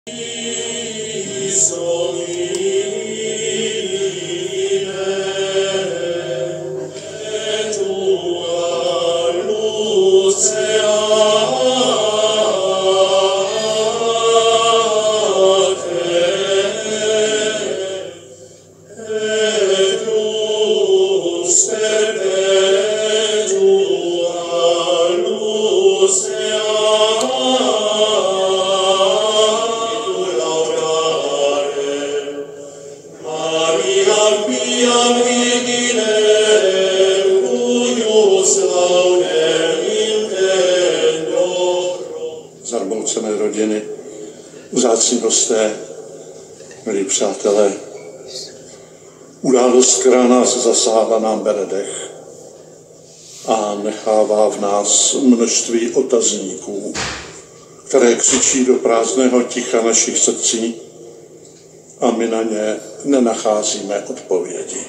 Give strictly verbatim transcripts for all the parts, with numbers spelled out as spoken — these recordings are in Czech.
Zarmoucené rodiny, vzácní hosté, milí přátelé, událost, která nás zasáhla, nám bere dech a nechává v nás množství otazníků, které křičí do prázdného ticha našich srdcí a my na ně nenacházíme odpovědi.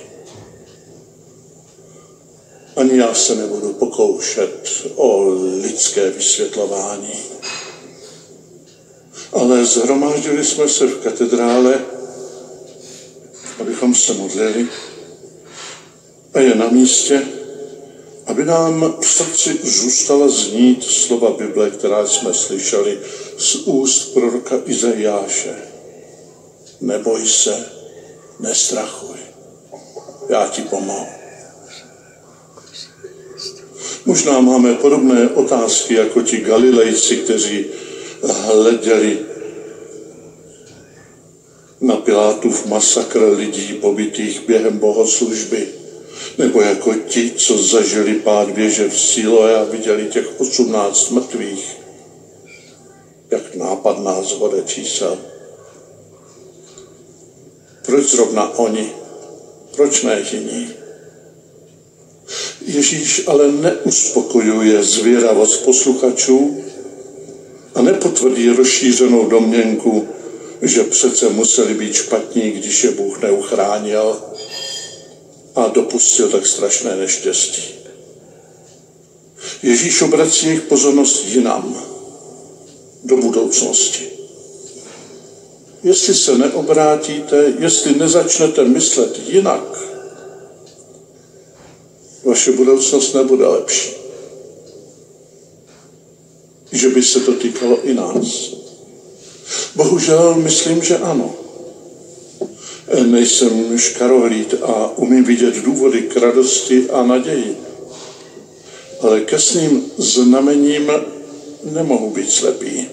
Ani já se nebudu pokoušet o lidské vysvětlování. Ale shromáždili jsme se v katedrále, abychom se modlili a je na místě, aby nám v srdci zůstala znít slova Bible, která jsme slyšeli z úst proroka Izajáše. Neboj se, nestrachuj, já ti pomohu. Možná máme podobné otázky jako ti Galilejci, kteří hleděli na Pilátův masakr lidí pobitých během bohoslužby, nebo jako ti, co zažili pád věže v Siloé a viděli těch osmnáct mrtvých, jak nápadná zhoda čísel. Proč zrovna oni? Proč ne jiní? Ježíš ale neuspokojuje zvědavost posluchačů a nepotvrdí rozšířenou domněnku, že přece museli být špatní, když je Bůh neuchránil a dopustil tak strašné neštěstí. Ježíš obrací jejich pozornost jinam, do budoucnosti. Jestli se neobrátíte, jestli nezačnete myslet jinak, vaše budoucnost nebude lepší. Že by se to týkalo i nás. Bohužel myslím, že ano. Nejsem škarohlíd a umím vidět důvody k radosti a naději. Ale ke svým znamením nemohu být slepý.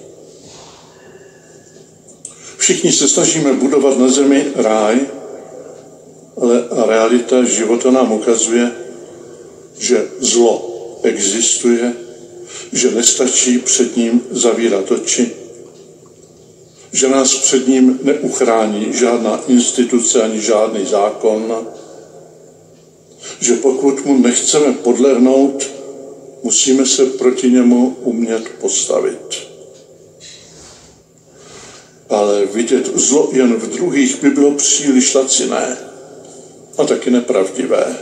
Všichni se snažíme budovat na zemi ráj, ale realita života nám ukazuje, že zlo existuje, že nestačí před ním zavírat oči, že nás před ním neuchrání žádná instituce ani žádný zákon, že pokud mu nechceme podlehnout, musíme se proti němu umět postavit. Ale vidět zlo jen v druhých by bylo příliš laciné a taky nepravdivé.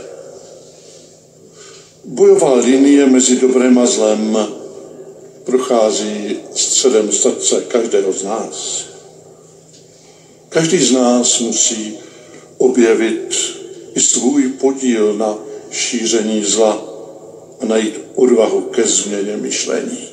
Bojová linie mezi dobrem a zlem prochází středem srdce každého z nás. Každý z nás musí objevit i svůj podíl na šíření zla a najít odvahu ke změně myšlení.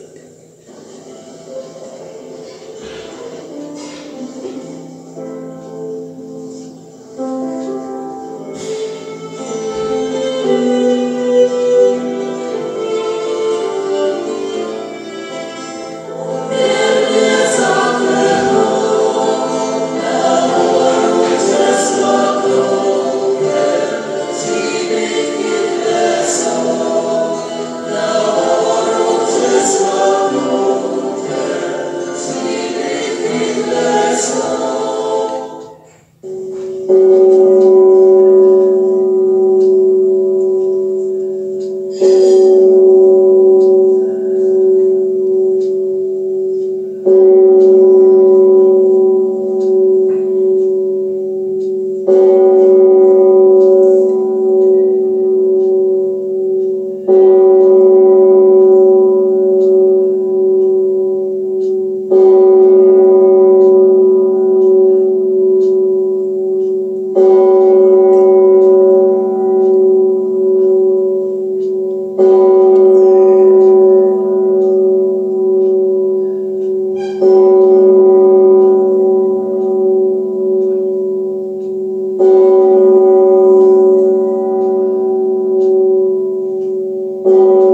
Amen.